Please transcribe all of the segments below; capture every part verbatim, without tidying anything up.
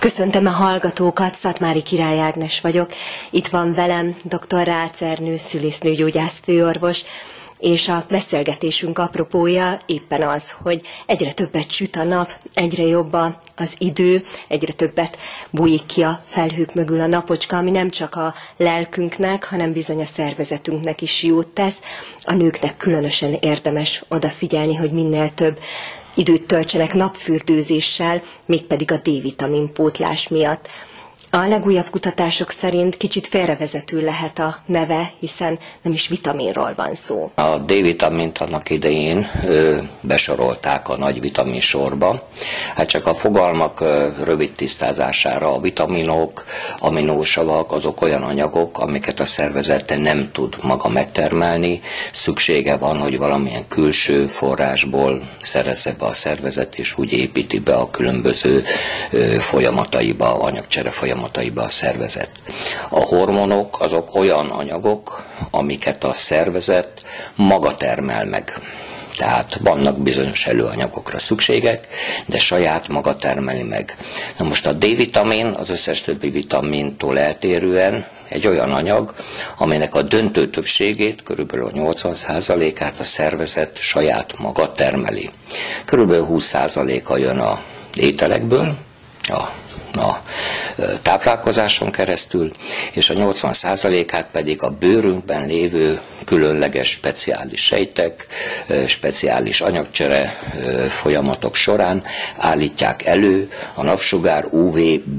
Köszöntöm a hallgatókat, Szatmári Király Ágnes vagyok. Itt van velem dr. Rácz Ernő, szülésznőgyógyász főorvos, és a beszélgetésünk apropója éppen az, hogy egyre többet süt a nap, egyre jobb az idő, egyre többet bújik ki a felhők mögül a napocska, ami nem csak a lelkünknek, hanem bizony a szervezetünknek is jót tesz. A nőknek különösen érdemes odafigyelni, hogy minél több időt töltsenek napfürdőzéssel, mégpedig a D-vitamin pótlás miatt. A legújabb kutatások szerint kicsit félrevezető lehet a neve, hiszen nem is vitaminról van szó. A D-vitamint annak idején ö, besorolták a nagy vitamin sorba. Hát csak a fogalmak ö, rövid tisztázására: a vitaminok, aminósavak, azok olyan anyagok, amiket a szervezete nem tud maga megtermelni. Szüksége van, hogy valamilyen külső forrásból szerezze be a szervezet, és úgy építi be a különböző ö, folyamataiba, anyagcsere folyamataiba a szervezet. A hormonok azok olyan anyagok, amiket a szervezet maga termel meg. Tehát vannak bizonyos előanyagokra szükségek, de saját maga termeli meg. Na most a D-vitamin az összes többi vitamintól eltérően egy olyan anyag, aminek a döntő többségét, körülbelül nyolcvan százalékát a szervezet saját maga termeli. Körülbelül húsz százaléka jön az ételekből, a a táplálkozáson keresztül, és a nyolcvan százalékát pedig a bőrünkben lévő különleges speciális sejtek, speciális anyagcsere folyamatok során állítják elő a napsugár U V B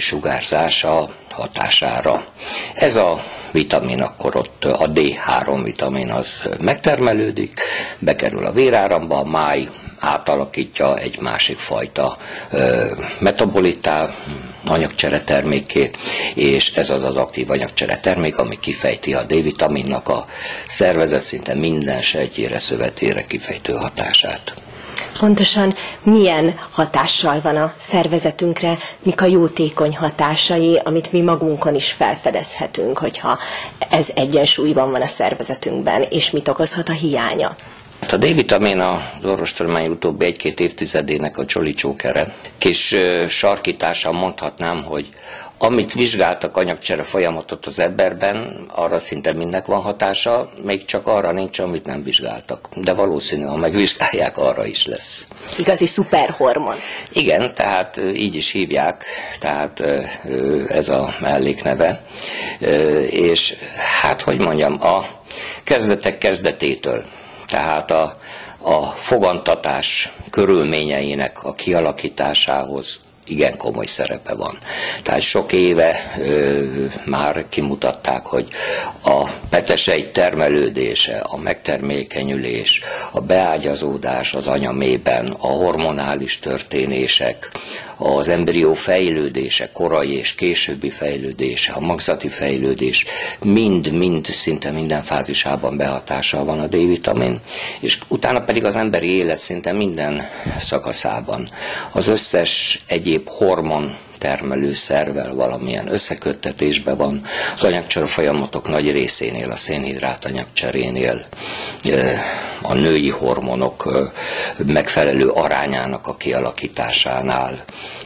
sugárzása hatására. Ez a vitamin, akkor ott a D három vitamin az megtermelődik, bekerül a véráramba, a máj átalakítja egy másik fajta ö, metabolitá, anyagcsere termékké, és ez az az aktív anyagcsere termék, ami kifejti a D-vitaminnak a szervezet szinte minden sejtjére, szövetére kifejtő hatását. Pontosan milyen hatással van a szervezetünkre, mik a jótékony hatásai, amit mi magunkon is felfedezhetünk, hogyha ez egyensúlyban van a szervezetünkben, és mit okozhat a hiánya? A D-vitamin az orvostudomány utóbbi egy-két évtizedének a Jolly Jokere. Kis sarkítással mondhatnám, hogy amit vizsgáltak anyagcsere folyamatot az emberben, arra szinte mindnek van hatása, még csak arra nincs, amit nem vizsgáltak. De valószínű, ha megvizsgálják, arra is lesz. Igazi szuperhormon. Igen, tehát így is hívják, tehát ez a mellékneve. És hát, hogy mondjam, a kezdetek kezdetétől, tehát a, a fogantatás körülményeinek a kialakításához igen komoly szerepe van. Tehát sok éve ö, már kimutatták, hogy a petesejt termelődése, a megtermékenyülés, a beágyazódás az anyaméhben, a hormonális történések, az embrió fejlődése, korai és későbbi fejlődése, a magzati fejlődés, mind-mind szinte minden fázisában behatással van a D-vitamin, és utána pedig az emberi élet szinte minden szakaszában. Az összes egyéb hormon termelő szervvel valamilyen összeköttetésben van, az anyagcsere folyamatok nagy részénél, a szénhidrát anyagcserénél, a női hormonok megfelelő arányának a kialakításánál,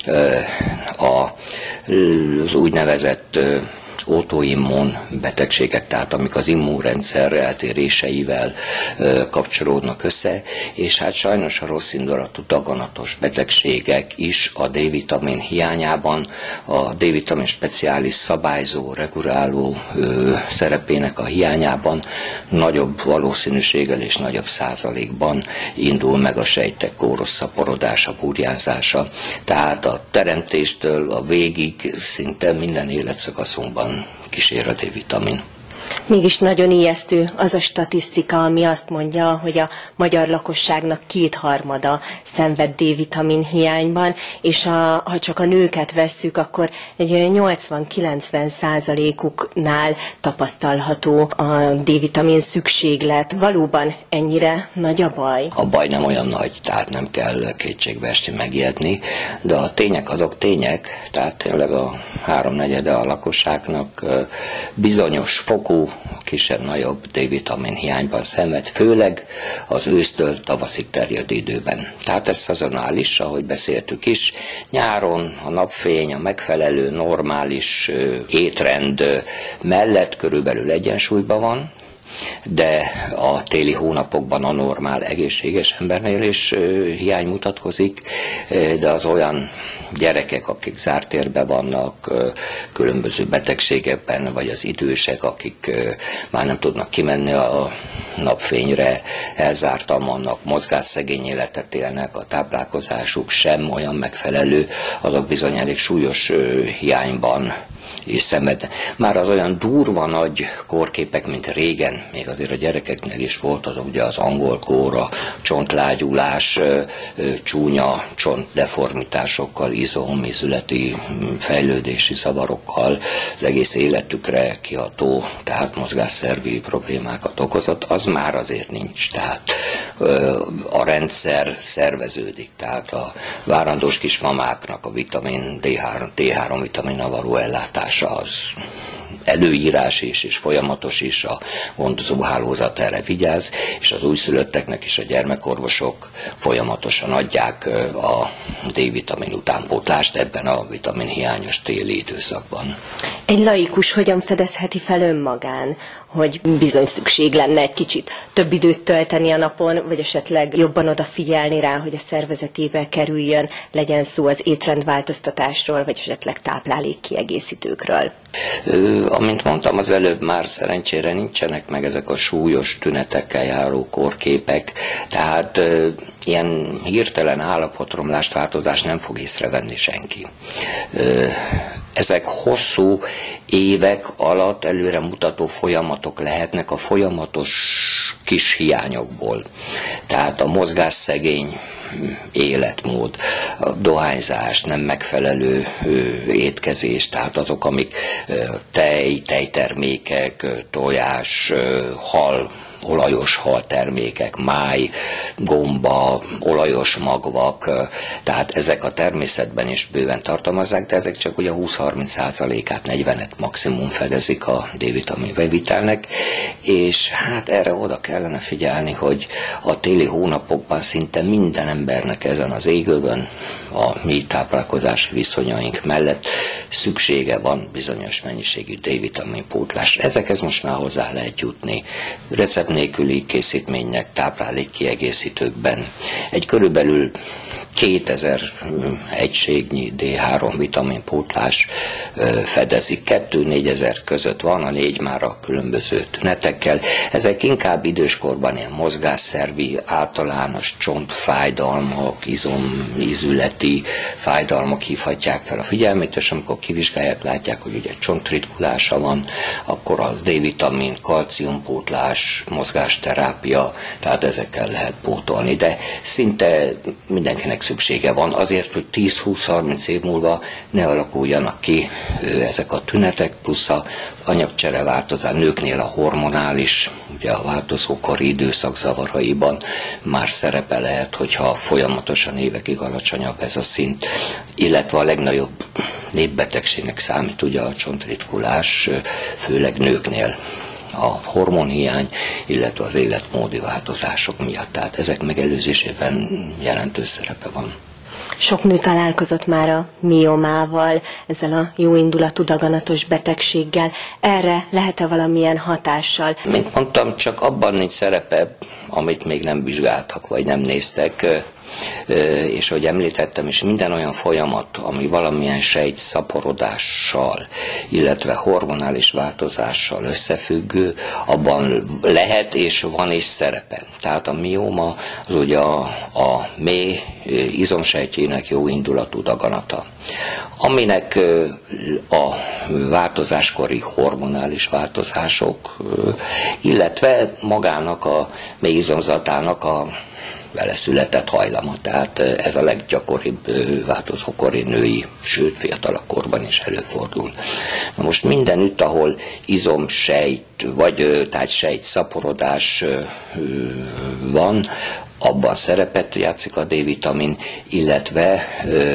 az úgynevezett autoimmun betegségek, tehát amik az immunrendszer eltéréseivel ö, kapcsolódnak össze, és hát sajnos a rossz indulatú daganatos betegségek is a D-vitamin hiányában, a D-vitamin speciális szabályzó, reguláló ö, szerepének a hiányában nagyobb valószínűséggel és nagyobb százalékban indul meg a sejtek kóros szaporodása, burjánzása, tehát a teremtéstől a végig szinte minden életszakaszunkban kísér a D-vitamin. Mégis nagyon ijesztő az a statisztika, ami azt mondja, hogy a magyar lakosságnak kétharmada szenved D-vitamin hiányban, és a, ha csak a nőket vesszük, akkor egy nyolcvan-kilencven százalékuknál tapasztalható a D-vitamin szükséglet. Valóban ennyire nagy a baj? A baj nem olyan nagy, tehát nem kell kétségbe esni, megijedni, de a tények azok tények, tehát tényleg a háromnegyede a lakosságnak bizonyos fokú korú, kisebb-nagyobb D-vitamin hiányban szenved, főleg az ősztől tavaszig terjedő időben. Tehát ez szezonális, ahogy beszéltük is. Nyáron a napfény, a megfelelő, normális étrend mellett körülbelül egyensúlyban van, de a téli hónapokban a normál, egészséges embernél is hiány mutatkozik, de az olyan gyerekek, akik zárt térben vannak, különböző betegségekben, vagy az idősek, akik már nem tudnak kimenni a napfényre, elzártan vannak, mozgásszegény életet élnek, a táplálkozásuk sem olyan megfelelő, azok bizony elég súlyos hiányban és szenved. Már az olyan durva nagy kórképek, mint régen, még azért a gyerekeknél is volt, azok ugye az angol kór, a csontlágyulás, csúnya csontdeformitásokkal, izom, izületi fejlődési zavarokkal, az egész életükre kiható, tehát mozgásszervi problémákat okozott, az már azért nincs. Tehát a rendszer szerveződik, tehát a várandós kismamáknak a vitamin D három, D három vitaminnal való ellátás az előírás is, és folyamatos is, a gondozóhálózat erre vigyáz, és az újszülötteknek is a gyermekorvosok folyamatosan adják a D-vitamin utánpótlást ebben a vitaminhiányos téli időszakban. Egy laikus hogyan fedezheti fel önmagán, hogy bizony szükség lenne egy kicsit több időt tölteni a napon, vagy esetleg jobban odafigyelni rá, hogy a szervezetébe kerüljön, legyen szó az étrendváltoztatásról, vagy esetleg táplálékkiegészítőkről? Ö, amint mondtam az előbb, már szerencsére nincsenek meg ezek a súlyos tünetekkel járó kórképek, tehát ö, ilyen hirtelen állapotromlást, változást nem fog észrevenni senki. Ö, ezek hosszú évek alatt előre mutató folyamatok lehetnek a folyamatos kis hiányokból. Tehát a mozgásszegény életmód, a dohányzás, nem megfelelő étkezés, tehát azok, amik tej, tejtermékek, tojás, hal, olajos haltermékek, máj, gomba, olajos magvak, tehát ezek a természetben is bőven tartalmazzák, de ezek csak ugye húsz-harminc százalékát, negyvenet maximum fedezik a D-vitamin bevitelnek, és hát erre oda kellene figyelni, hogy a téli hónapokban szinte minden embernek ezen az égövön, a mi táplálkozási viszonyaink mellett szüksége van bizonyos mennyiségű D-vitamin pótlásra. Ezekhez most már hozzá lehet jutni. Recept nélküli készítménynek, táplálékkiegészítőkben egy körülbelül kétezer egységnyi D három vitaminpótlás fedezik, kettő-négyezer között van, a négy már a különböző tünetekkel. Ezek inkább időskorban ilyen mozgásszervi, általános csontfájdalmak, izom, ízületi fájdalmak hívhatják fel a figyelmét, és amikor kivizsgálják, látják, hogy ugye csontritkulása van, akkor az D-vitamin, kalciumpótlás, mozgásterápia, tehát ezekkel lehet pótolni, de szinte mindenkinek szüksége van azért, hogy tíz-húsz-harminc év múlva ne alakuljanak ki ezek a tünetek, plusz a anyagcsere változás, nőknél a hormonális, ugye a változókori időszak zavaraiban már szerepe lehet, hogyha folyamatosan évekig alacsonyabb ez a szint, illetve a legnagyobb népbetegségnek számít ugye a csontritkulás, főleg nőknél a hormonhiány, illetve az életmódi változások miatt. Tehát ezek megelőzésében jelentős szerepe van. Sok nő találkozott már a miomával, ezzel a jóindulatú daganatos betegséggel. Erre lehet-e valamilyen hatással? Mint mondtam, csak abban nincs szerepe, amit még nem vizsgáltak, vagy nem néztek, és ahogy említettem, és minden olyan folyamat, ami valamilyen sejt szaporodással, illetve hormonális változással összefüggő, abban lehet és van is szerepe. Tehát a mióma az ugye a, a mély izomsejtjének jó indulatú daganata, aminek a változáskori hormonális változások, illetve magának a mély izomzatának a vele született hajlama. Tehát ez a leggyakoribb változókori női, sőt fiatalabb korban is előfordul. Na most mindenütt, ahol izomsejt, vagy tehát sejt szaporodás van, abban szerepet játszik a D-vitamin, illetve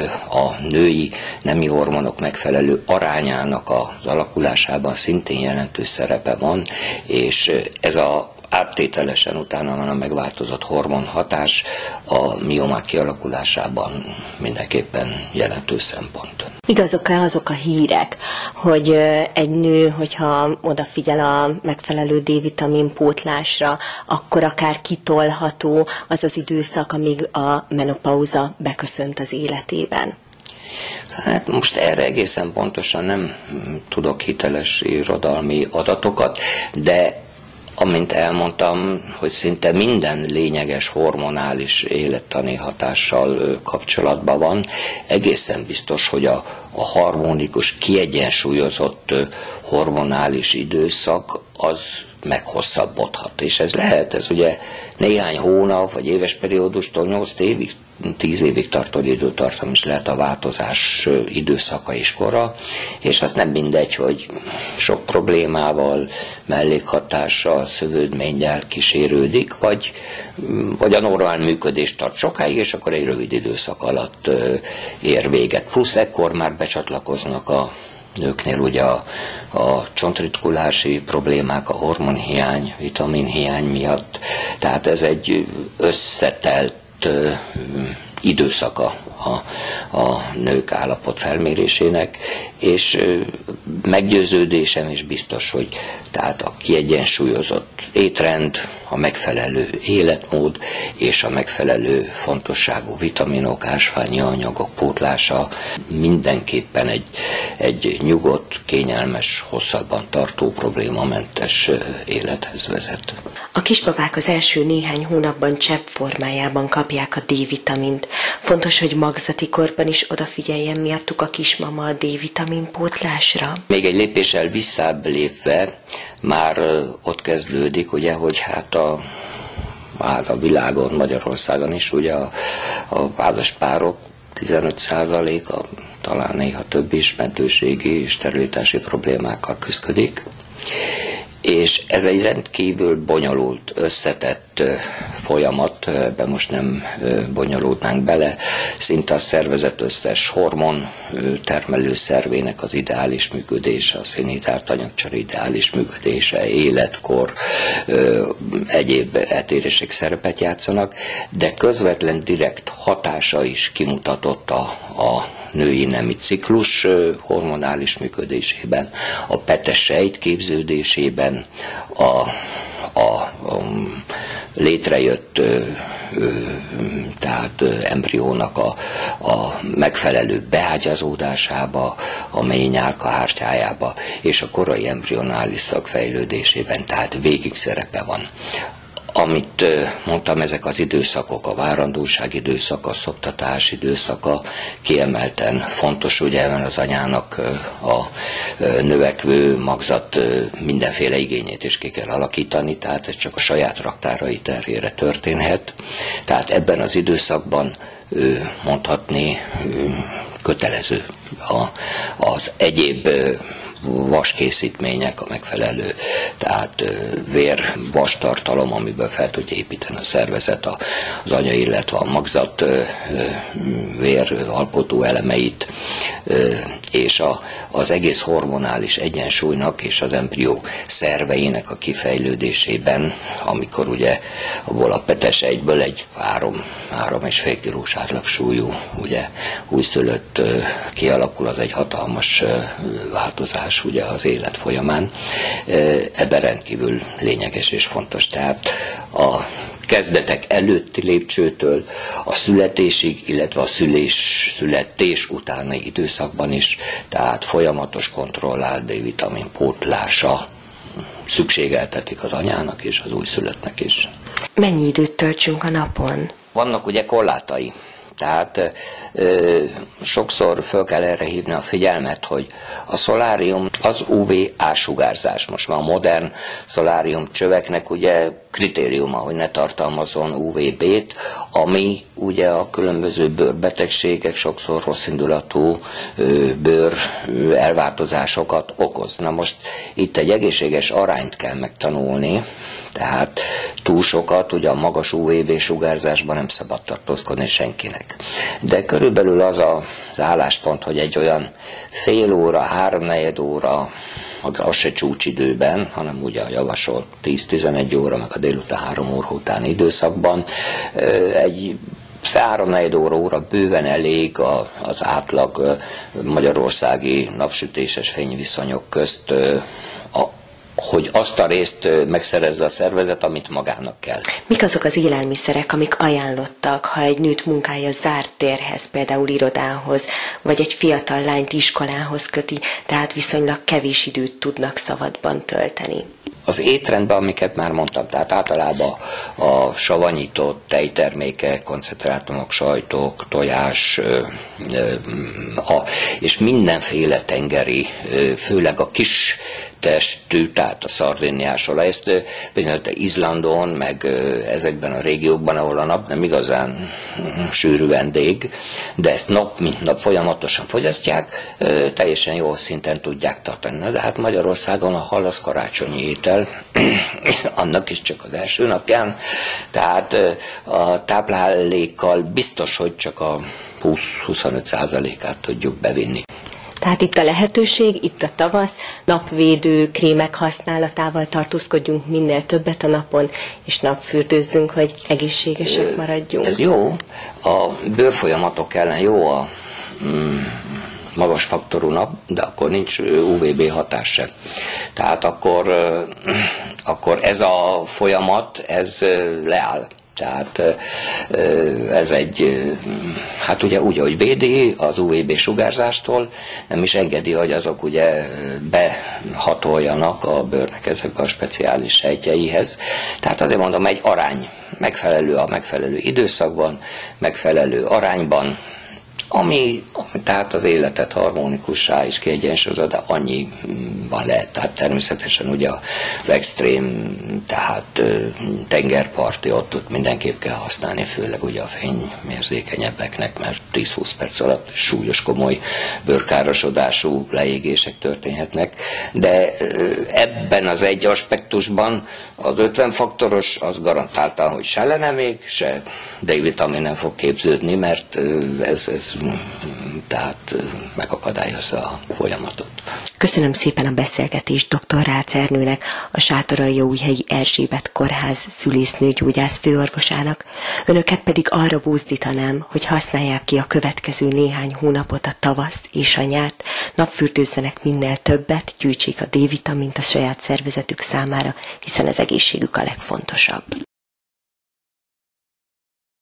a női nemi hormonok megfelelő arányának az alakulásában szintén jelentős szerepe van, és ez a áttételesen utána van a megváltozott hormonhatás a miomák kialakulásában mindenképpen jelentős szempont. Igazok-e azok a hírek, hogy egy nő, hogyha odafigyel a megfelelő D-vitamin pótlásra, akkor akár kitolható az az időszak, amíg a menopauza beköszönt az életében? Hát most erre egészen pontosan nem tudok hiteles irodalmi adatokat, de amint elmondtam, hogy szinte minden lényeges hormonális élettani hatással kapcsolatban van, egészen biztos, hogy a, a harmonikus, kiegyensúlyozott hormonális időszak az meghosszabbodhat. És ez lehet, ez ugye néhány hónap, vagy éves periódustól nyolc évig, tíz évig tartó időtartam is lehet a változás időszaka és kora, és az nem mindegy, hogy sok problémával, mellékhatással, szövődménnyel kísérődik, vagy, vagy a normál működést tart sokáig, és akkor egy rövid időszak alatt ér véget. Plusz ekkor már becsatlakoznak a nőknél ugye a, a csontritkulási problémák, a hormonhiány, vitaminhiány miatt, tehát ez egy összetelt ö, időszaka a, a nők állapot felmérésének, és ö, meggyőződésem is biztos, hogy tehát a kiegyensúlyozott étrend, a megfelelő életmód és a megfelelő fontosságú vitaminok, ásványi anyagok pótlása mindenképpen egy, egy nyugodt, kényelmes, hosszabban tartó, problémamentes élethez vezet. A kisbabák az első néhány hónapban csepp formájában kapják a D-vitamint. Fontos, hogy magzati korban is odafigyeljen miattuk a kismama a D-vitamin pótlásra? Még egy lépéssel visszább lépve már ott kezdődik, ugye, hogy hát a, már a világon, Magyarországon is ugye a, a házaspárok tizenöt százaléka, talán néha több is mentőségi és sterilitási problémákkal küszködik. És ez egy rendkívül bonyolult, összetett folyamat, ebbe most nem bonyolultnánk bele, szinte a szervezet összes hormon termelő szervének az ideális működése, a szénhidrát anyagcsere ideális működése, életkor, egyéb eltérések szerepet játszanak, de közvetlen direkt hatása is kimutatott a, a női nemi ciklus hormonális működésében, a petes sejt képződésében, a, a, a létrejött ö, ö, tehát embriónak a, a megfelelő beágyazódásába, a mély nyálkahártyájába és a korai embrionális szag fejlődésében, tehát végig szerepe van. Amit mondtam, ezek az időszakok, a várandóság időszaka, a szoptatás időszaka kiemelten fontos, ugye ebben az anyának a növekvő magzat mindenféle igényét is ki kell alakítani, tehát ez csak a saját raktárai terhére történhet. Tehát ebben az időszakban mondhatni kötelező a, az egyéb vaskészítmények, a megfelelő, tehát vér, vastartalom, amiből fel tudja építeni a szervezet az anya, illetve a magzat vér alkotó elemeit, és a, az egész hormonális egyensúlynak és az embrió szerveinek a kifejlődésében, amikor ugye abból a petes egyből egy három, három és fél kilós átlagsúlyú ugye újszülött kialakul, az egy hatalmas változás ugye az élet folyamán. Ebben rendkívül lényeges és fontos. Tehát a kezdetek előtti lépcsőtől a születésig, illetve a szülés, születés utáni időszakban is, tehát folyamatos kontrollált D-vitamin pótlása szükségeltetik az anyának és az újszülöttnek is. Mennyi időt töltsünk a napon? Vannak ugye korlátai. Tehát ö, sokszor föl kell erre hívni a figyelmet, hogy a szolárium az u vé á-sugárzás. Most már a modern szolárium csöveknek ugye kritériuma, hogy ne tartalmazzon u vé bé-t, ami ugye a különböző bőrbetegségek, sokszor rosszindulatú bőr elváltozásokat okoz. Na most itt egy egészséges arányt kell megtanulni, Tehát túl sokat, ugye a magas u vé bé sugárzásban nem szabad tartózkodni senkinek. De körülbelül az a, az álláspont, hogy egy olyan fél óra, háromnegyed óra, az se csúcsidőben, hanem ugye a javasolt tíz-tizenegy óra, meg a délután három óra utáni időszakban egy három-negyed óra, óra bőven elég az átlag magyarországi napsütéses fényviszonyok közt, hogy azt a részt megszerezze a szervezet, amit magának kell. Mik azok az élelmiszerek, amik ajánlottak, ha egy nőt munkája zárt térhez, például irodához, vagy egy fiatal lányt iskolához köti, tehát viszonylag kevés időt tudnak szabadban tölteni? Az étrendben, amiket már mondtam, tehát általában a savanyított tejtermékek, koncentrátumok, sajtok, tojás, a, és mindenféle tengeri, főleg a kis testű, tehát a szardéniás olaj, ezt bizonyos Izlandon, meg ezekben a régiókban, ahol a nap nem igazán sűrűen dég, de ezt nap mint nap folyamatosan fogyasztják, teljesen jó szinten tudják tartani. De hát Magyarországon a hal az karácsonyi étel, annak is csak az első napján, tehát a táplálékkal biztos, hogy csak a húsz-huszonöt százalékát tudjuk bevinni. Tehát itt a lehetőség, itt a tavasz, napvédő krémek használatával tartózkodjunk minél többet a napon, és napfürdőzzünk, hogy egészségesek maradjunk. Ez jó. A bőrfolyamatok ellen jó a mm, magas faktorú nap, de akkor nincs u vé bé hatás sem. Tehát akkor, akkor ez a folyamat, ez leáll. Tehát ez egy, hát ugye úgy, hogy védi az u vé bé sugárzástól, nem is engedi, hogy azok ugye behatoljanak a bőrnek ezekbe a speciális sejtjeihez. Tehát azért mondom, egy arány megfelelő a megfelelő időszakban, megfelelő arányban, ami, ami tehát az életet harmonikussá is kiegyensúlyozza, de annyiban lehet. Tehát természetesen ugye az extrém, tehát tengerparti, ott, ott mindenképp kell használni, főleg ugye a fényérzékenyebbeknek, mert tíz-húsz perc alatt súlyos, komoly bőrkárosodású leégések történhetnek. De ebben az egy aspektusban az ötven faktoros az garantálta, hogy se lenemék, se D-vitamin nem fog képződni, mert ez, ez tehát megakadályozza a folyamatot. Köszönöm szépen a beszélgetést dr. Rácz Ernőnek, a Sátoraljaújhelyi Erzsébet Kórház szülésznőgyógyász főorvosának. Önöket pedig arra buzdítanám, hogy használják ki a következő néhány hónapot, a tavaszt és a nyárt, napfürdőzzenek minél többet, gyűjtsék a D-vitamint a saját szervezetük számára, hiszen az egészségük a legfontosabb.